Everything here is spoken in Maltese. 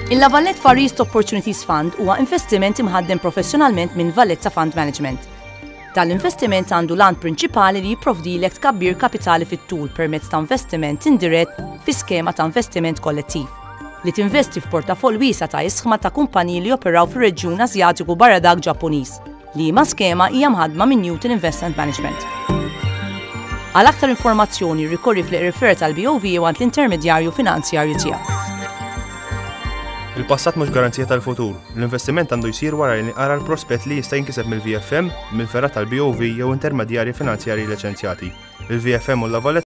Il-Vallette Far East Opportunities Fund huwa investiment imħaddem professjonalment minn Valletta Fund Management. Tal-investiment għandu lan prinċipali li jipprovdilek tkabbir kapitali fit-tul permezz ta' investiment indirett fi skema ta' investiment kollettiv li tinvesti f'portafol wiesa ta' isħma ta' kumpaniji li operaw fir-reġjun Asjatiku barra dak Ġappuniż li ma' skema hija mħaddma minn Newton Investment Management. Għal aktar informazzjoni rikorri fl-refer tal-BOV għand l-intermedjarju finanzjarju tiegħek. Il-passat mhux garanzija tal-futur. L-investiment għandu jsir wara li nqara l-prospett li jista' jinkiseb mill-VFM, mill-ferrat tal-BOV jew intermedjarji finanzjarji liċenzjati. Il-VFM u l-Valette